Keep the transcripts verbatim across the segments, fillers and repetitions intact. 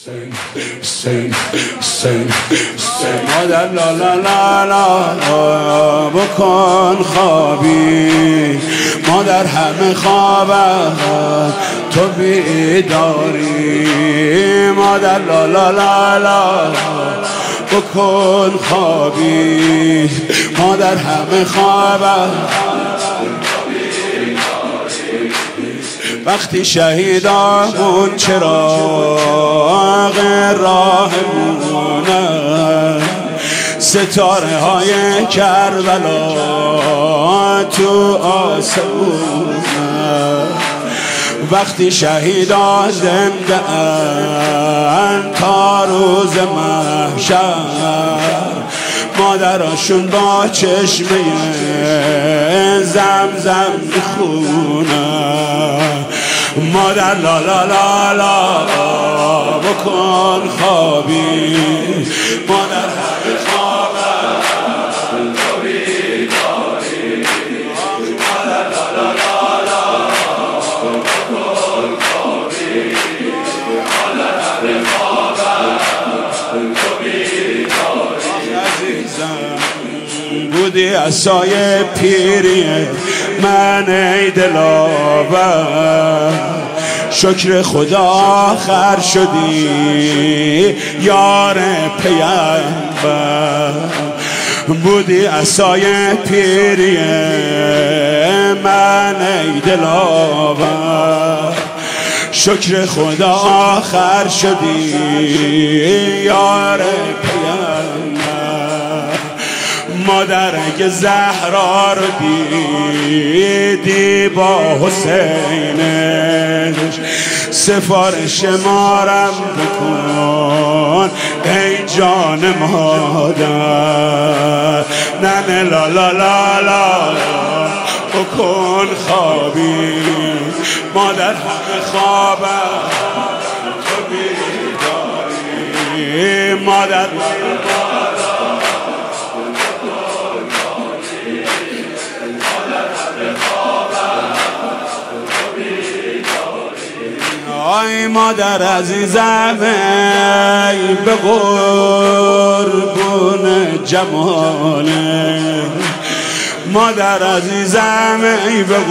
حسین حسین حسین مادر لا لا لا لا بکن خوابی مادر همه خوابم تو بیداری مادر لا لا لا لا بکن خوابی مادر همه خوابم وقتی شهیدامون چراغ راه مونه ستاره های کربلا تو آسمونه وقتی شهیدان زنده ان تا روز محشر مادراشون با چشمه زمزم میخونه مادر لا لا لا لا بکن خوابی مادر همه خوابم تو بیداری مادر لا لا لا لا بکن خوابی مادر همه خوابم تو بیداری عزیزم بودی عصای پیری من ای دلاور شکر خدا آخر شدی یار پیامبر بودی عصای پیری من ای دلاور شکر خدا آخر شدی یار پیامبر مادر اگه زهرا رو دیدی با حسینش سفارش مارم بکن ای جان مادر نه لا لا لا لا بکن خوابی مادر همه خوابم تو بیداری مادر آی مادر عزیزم ای به قربون جماله مادر عزیزم ای به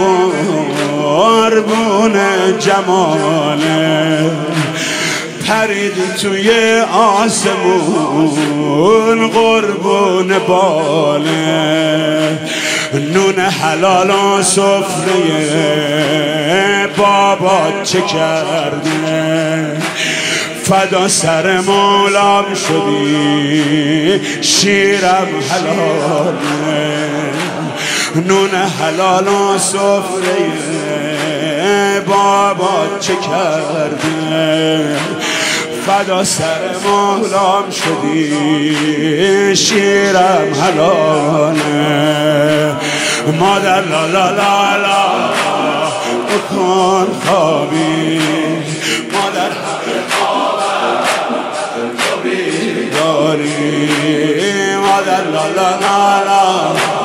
قربون جماله پریدی توی آسمون قربون باله نون حلال و سفره بابا چه کرده فدا سر مولام شدی شیرم حلاله نون حلال و سفره بابا چه کرده فدا سر مولام شدی شیرم حلاله مادر لا لا لا لا بکن خوابی مادر همه خوابم تو بیداری مادر لا لا لا لا